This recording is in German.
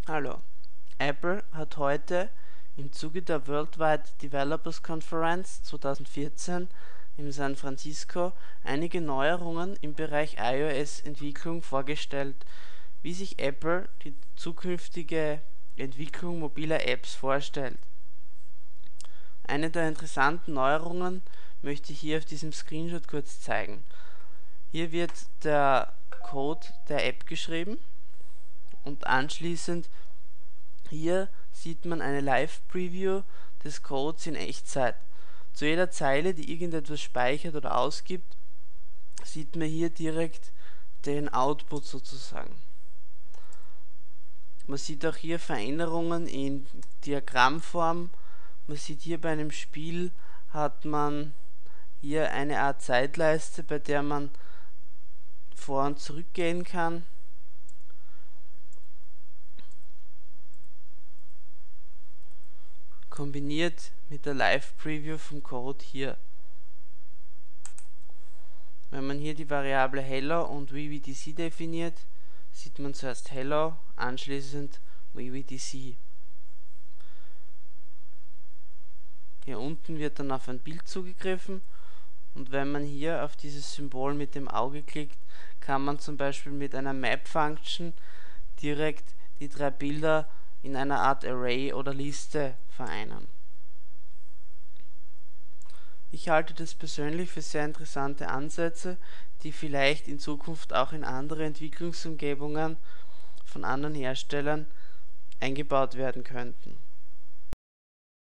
Hallo. Apple hat heute im Zuge der Worldwide Developers Conference 2014 in San Francisco einige Neuerungen im Bereich iOS-Entwicklung vorgestellt, wie sich Apple die zukünftige Entwicklung mobiler Apps vorstellt. Eine der interessanten Neuerungen möchte ich hier auf diesem Screenshot kurz zeigen. Hier wird der Code der App geschrieben und anschließend hier sieht man eine Live-Preview des Codes in Echtzeit. Zu jeder Zeile, die irgendetwas speichert oder ausgibt, sieht man hier direkt den Output sozusagen. Man sieht auch hier Veränderungen in Diagrammform. Man sieht hier bei einem Spiel hat man hier eine Art Zeitleiste, bei der man vor- und zurückgehen kann. Kombiniert mit der Live-Preview vom Code hier. Wenn man hier die Variable Hello und VVDC definiert, sieht man zuerst Hello, anschließend VVDC. Hier unten wird dann auf ein Bild zugegriffen und wenn man hier auf dieses Symbol mit dem Auge klickt, kann man zum Beispiel mit einer Map-Function direkt die drei Bilder in einer Art Array oder Liste vereinen. Ich halte das persönlich für sehr interessante Ansätze, die vielleicht in Zukunft auch in andere Entwicklungsumgebungen von anderen Herstellern eingebaut werden könnten.